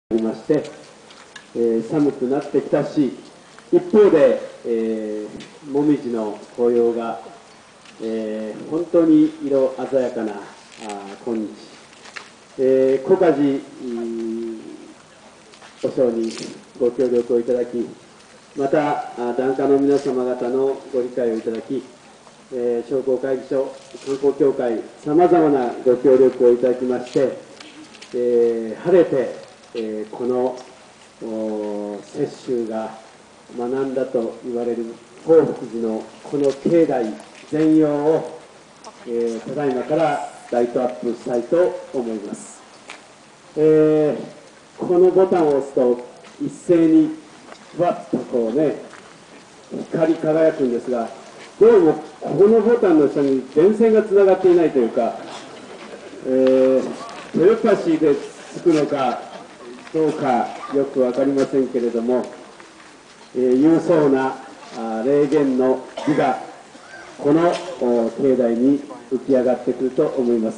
ありまして、寒くなってきたし、一方で、もみじの紅葉が、本当に色鮮やかな今日、小梶和尚にご協力をいただき、また檀家の皆様方のご理解をいただき、商工会議所、観光協会、さまざまなご協力をいただきまして、晴れて、この雪舟が学んだと言われる興福寺のこの境内全容を、ただいまからライトアップしたいと思います。このボタンを押すと一斉にふわっとこうね、光り輝くんですが、どうもこのボタンの下に電線がつながっていないというか、トヨパシーでつくのかどうかよく分かりませんけれども、勇壮な霊言の美がこの境内に浮き上がってくると思います。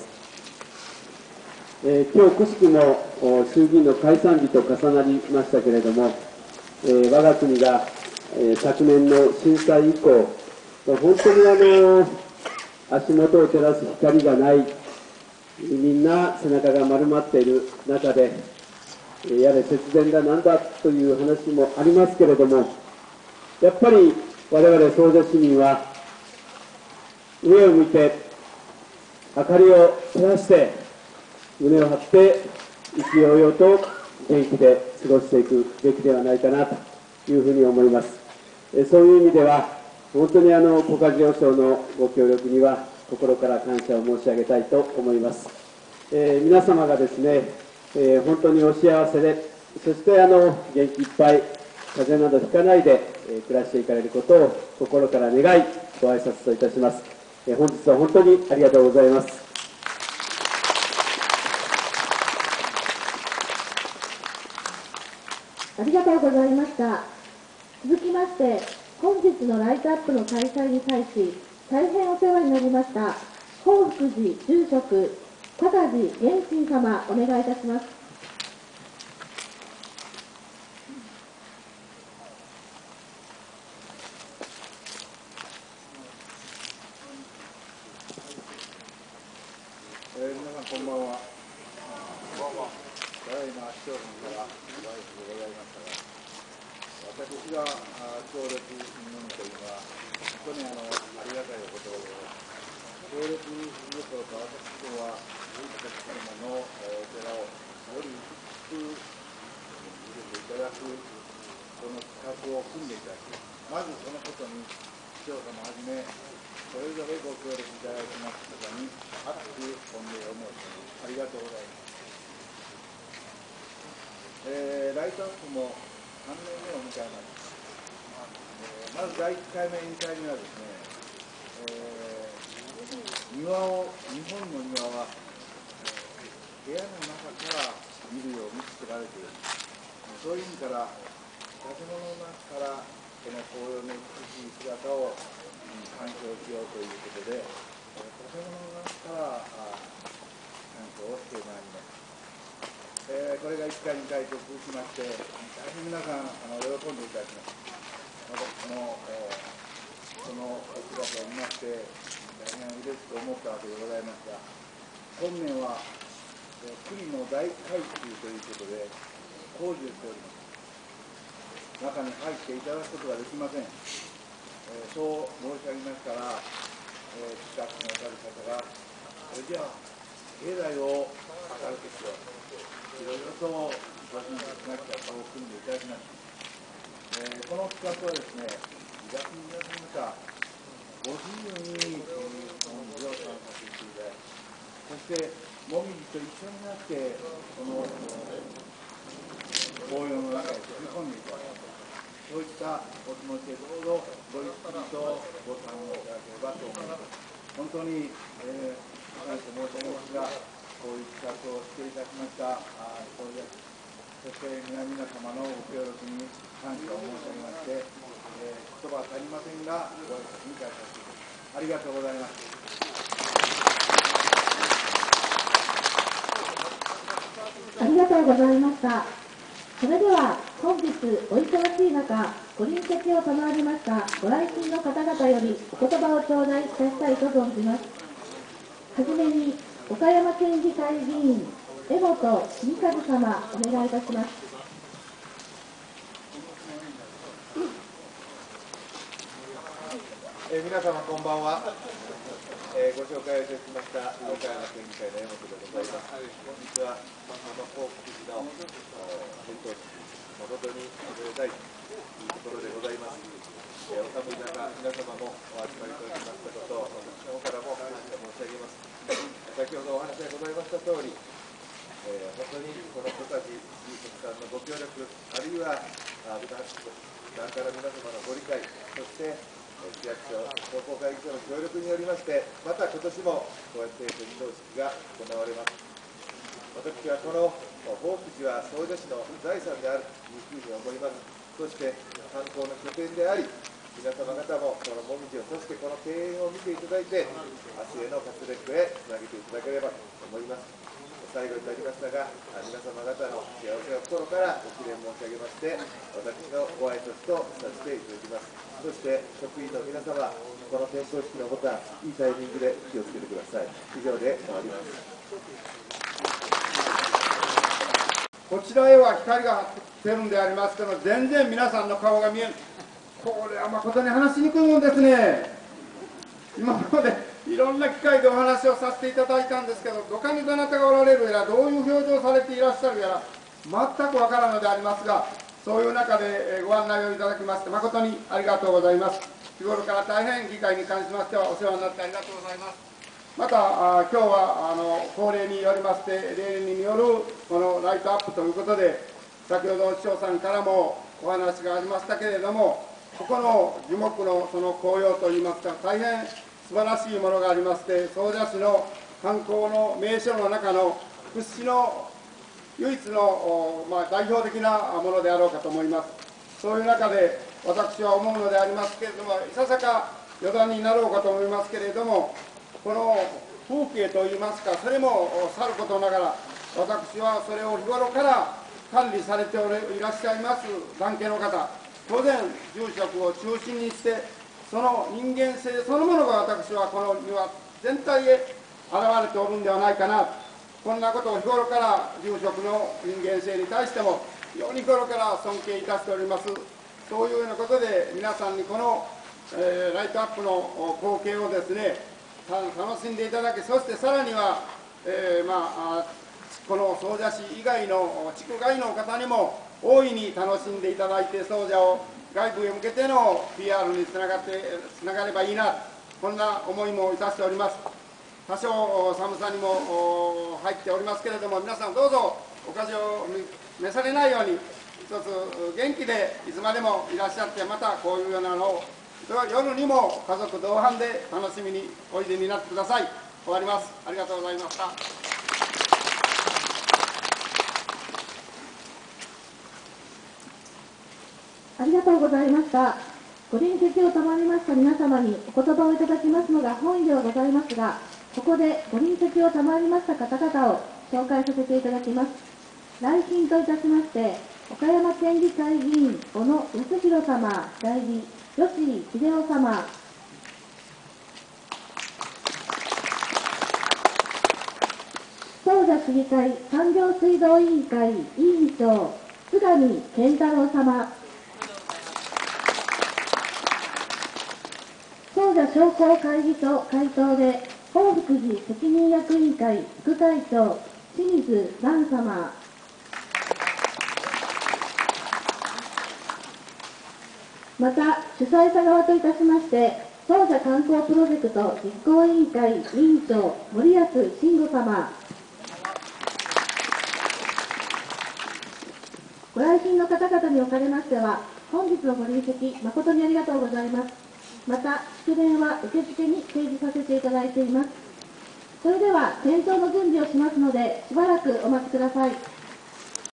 今日くしくも衆議院の解散日と重なりましたけれども、我が国が昨年の震災以降、本当に足元を照らす光がない、みんな背中が丸まっている中で、やれ節電だなんだという話もありますけれども、やっぱり我々総社市民は上を向いて明かりを照らして胸を張って意気揚々と元気で過ごしていくべきではないかなというふうに思います。そういう意味では本当に小梶和尚のご協力には心から感謝を申し上げたいと思います。皆様がですね、本当にお幸せで、そして元気いっぱい風邪などひかないで、暮らしていかれることを心から願いご挨拶といたします。本日は本当にありがとうございます。 ありがとうございました。続きまして、本日のライトアップの開催に際し、大変お世話になりました、興福寺住職、小梶元信様、お願いいたします。 皆さんこんばんは。ただいま市長さんからご挨拶でございましたが、私が協力するというのは本当にありがたいお言葉で、協力するどころか私どもは私どものお寺をより美しく入れていただくこの企画を組んでいただき、まずそのことに市長様はじめそれぞれご協力いただきました方に厚く御礼を申し上げます。ありがとうございます。ライトアップも3年目を迎えました。まず第1回目、2回目はですね、日本の庭は、部屋の中から見るように作られている。そういう意味から、建物の中からこの紅葉の美しい姿を鑑賞しようということで、建物の中から鑑賞をしてまいります。これが1回、2回と続きまして、大変皆さん喜んでいただきます。私もそのお姿を見まして、大変嬉しく思ったわけでございますが、本年は国の大改修ということで工事をしております。中に入っていただくことができません。そう申し上げましたら、近くのおられる方が、それじゃあ、境内を明るくしよう。いろいろとご親切な企画を組んでいただきました。この企画はですね、2月に皆様方、ご自由にもみじを参加していただき、そしてもみじと一緒になって、この紅葉の中へ飛び込んでいただく。そういったお気持ちでどうぞごゆっくりとご参加いただければと思います。本当に、感謝申し上げますが、こういう企画をしていただきました総理です。そして皆様のご協力に感謝を申し上げまして、言葉足りませんが、ご挨拶に返させていただきます。ありがとうございます。 ありがとうございました。 それでは本日お忙しい中、ご臨席を賜りましたご来賓の方々よりお言葉を頂戴いたしたいと存じます。はじめに岡山県議会議員江本邦和様、お願いいたします。 皆様こんばんは。ご紹介をいたしました岡山県議会の江本でございます。本日は幸福寺の伝統式誠におめでたいというところでございます。お寒い中、皆様もお集まりいただきましたことを私の方からも感謝申し上げます。先ほどお話がございました通り、本当にこの人たち、住職さんのご協力、あるいは普段から皆様のご理解、そして市役所、商工会議所の協力によりまして、また今年もこうやって伝統式が行われます。私はこの法福寺は総社市の財産であるというふうに思います。そして観光の拠点であり、皆様方もこの紅葉を、そしてこの庭園を見ていただいて、明日への活躍へつなげていただければと思います。最後になりましたが、皆様方の幸せを心からお祈念申し上げまして、私のご挨拶とさせていただきます。そして職員の皆様、この点灯式のボタン、いいタイミングで気をつけてください。以上で終わります。 こちらへは光が当たってるんでありますけど、全然皆さんの顔が見えん。これは誠に話しにくいもんですね。今までいろんな機会でお話をさせていただいたんですけど、どこにどなたがおられるやら、どういう表情をされていらっしゃるやら、全くわからんのでありますが、そういう中でご案内をいただきまして、誠にありがとうございます。日頃から大変議会に関しましてはお世話になってありがとうございます。また、今日は恒例によりまして、例年によるこのライトアップということで、先ほど市長さんからもお話がありましたけれども、ここの樹木のその紅葉といいますか、大変素晴らしいものがありまして、総社市の観光の名所の中の屈指の唯一の、代表的なものであろうかと思います。そういう中で私は思うのでありますけれども、いささか余談になろうかと思いますけれども、この風景といいますか、それもさることながら、私はそれを日頃から管理されていらっしゃいます関係の方、当然住職を中心にして、その人間性そのものが私はこの庭全体へ現れておるんではないかな、こんなことを日頃から住職の人間性に対しても非常に日頃から尊敬いたしております。そういうようなことで皆さんにこの、ライトアップの光景をですね、楽しんでいただき、そしてさらには、この総社市以外の地区外の方にも大いに楽しんでいただいて、総社を外部へ向けての PR につながればいいな、こんな思いもいたしております。多少寒さにも入っておりますけれども、皆さんどうぞお風邪を召されないように、一つ元気でいつまでもいらっしゃって、またこういうようなのを夜にも家族同伴で楽しみにおいでになってください。終わります。ありがとうございました。 ありがとうございました。ご臨席を賜りました皆様にお言葉をいただきますのが本意ではございますが、ここでご臨席を賜りました方々を紹介させていただきます。来賓といたしまして、岡山県議会議員小野康弘様代理、吉井秀夫様、総社市議会産業水道委員会委員長津上健太郎様、総社商工会議所会頭で報福寺責任役員会副会長清水蘭様、また主催者側といたしまして総社観光プロジェクト実行委員会委員長森安慎吾様、ご来賓の方々におかれましては本日のご臨席誠にありがとうございます。また祝電は受付に掲示させていただいています。それでは点灯の準備をしますのでしばらくお待ちください。